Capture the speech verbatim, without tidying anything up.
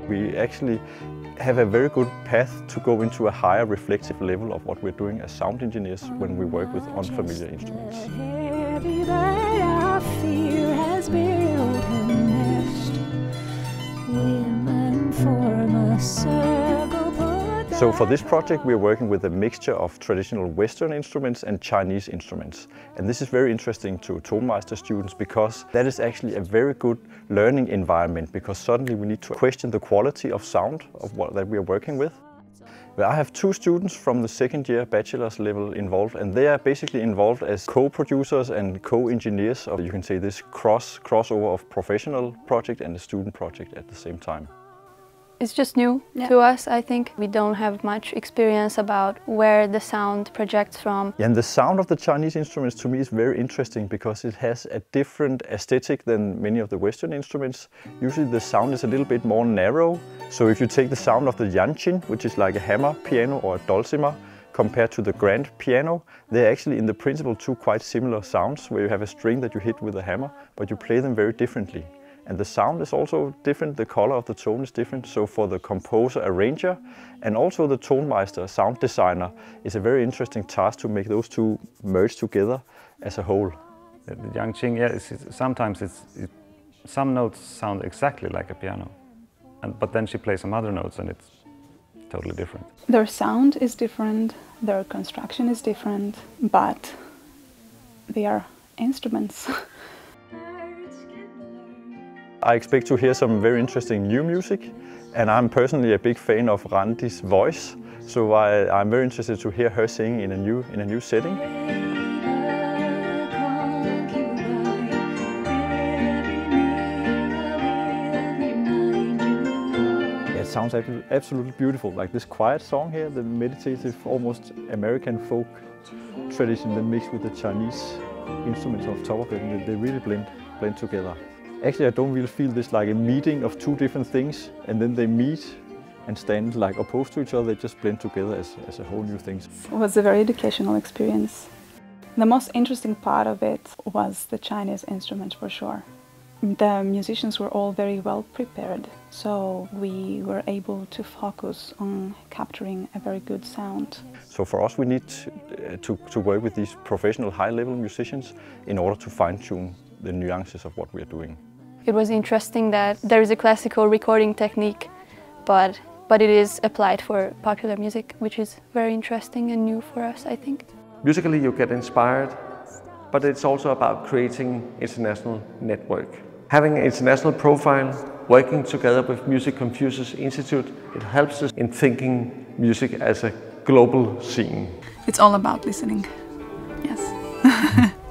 We actually have a very good path to go into a higher reflective level of what we're doing as sound engineers when we work with unfamiliar instruments. So for this project we are working with a mixture of traditional Western instruments and Chinese instruments. And this is very interesting to Tonmeister students because that is actually a very good learning environment, because suddenly we need to question the quality of sound of what that we are working with. Well, I have two students from the second year bachelor's level involved, and they are basically involved as co-producers and co-engineers of, you can say, this cross crossover of professional project and the student project at the same time. It's just new yeah. to us, I think. We don't have much experience about where the sound projects from. Yeah, and the sound of the Chinese instruments to me is very interesting because it has a different aesthetic than many of the Western instruments. Usually the sound is a little bit more narrow. So if you take the sound of the yanqin, which is like a hammer piano or a dulcimer, compared to the grand piano, they're actually in the principle two quite similar sounds, where you have a string that you hit with a hammer, but you play them very differently. And the sound is also different, the color of the tone is different. So for the composer, arranger, and also the Tonmeister, sound designer, is a very interesting task to make those two merge together as a whole. The yanqin, yeah, it's, it's, sometimes it's, it, some notes sound exactly like a piano, and, but then she plays some other notes and it's totally different. Their sound is different, their construction is different, but they are instruments. I expect to hear some very interesting new music, and I'm personally a big fan of Randi's voice, so I, I'm very interested to hear her sing in a new, in a new setting. It sounds absolutely beautiful, like this quiet song here, the meditative, almost American folk tradition, then mixed with the Chinese instruments on top of it, and they really blend, blend together. Actually, I don't really feel this like a meeting of two different things, and then they meet and stand like opposed to each other. They just blend together as, as a whole new thing. It was a very educational experience. The most interesting part of it was the Chinese instruments, for sure. The musicians were all very well prepared, so we were able to focus on capturing a very good sound. So for us, we need to, to, to work with these professional high-level musicians in order to fine-tune the nuances of what we are doing. It was interesting that there is a classical recording technique, but, but it is applied for popular music, which is very interesting and new for us, I think. Musically you get inspired, but it's also about creating international network. Having an international profile, working together with Music Confucius Institute, it helps us in thinking music as a global scene. It's all about listening, yes.